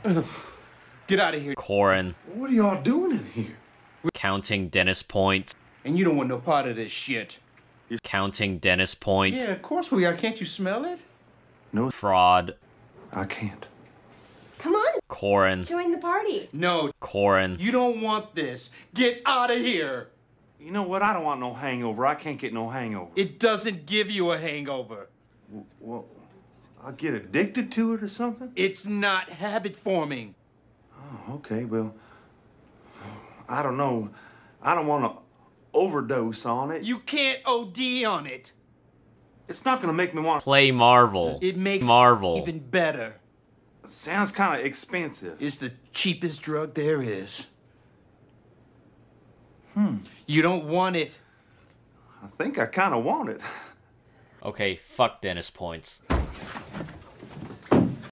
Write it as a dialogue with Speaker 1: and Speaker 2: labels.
Speaker 1: Get out of here.
Speaker 2: Coren.
Speaker 3: What are y'all doing in here?
Speaker 2: Counting Deniz points.
Speaker 1: And you don't want no part of this shit.
Speaker 2: Counting Deniz points.
Speaker 1: Yeah, of course we are. Can't you smell it?
Speaker 3: No.
Speaker 2: Fraud.
Speaker 3: I can't.
Speaker 4: Come on,
Speaker 2: Coren.
Speaker 4: join the party.
Speaker 1: No.
Speaker 2: Coren.
Speaker 1: You don't want this. Get out of here.
Speaker 3: You know what? I don't want no hangover. I can't get no hangover.
Speaker 1: It doesn't give you a hangover.
Speaker 3: Well, I'll get addicted to it or something?
Speaker 1: It's not habit forming.
Speaker 3: Oh, okay, well, I don't know. I don't want to overdose on it.
Speaker 1: You can't OD on it.
Speaker 3: It's not going to make me want to...
Speaker 2: Play Marvel.
Speaker 1: It makes
Speaker 2: Marvel.
Speaker 1: even better.
Speaker 3: Sounds kind of expensive.
Speaker 1: It's the cheapest drug there is. You don't want it.
Speaker 3: I think I kind of want it.
Speaker 2: Okay, fuck Deniz points.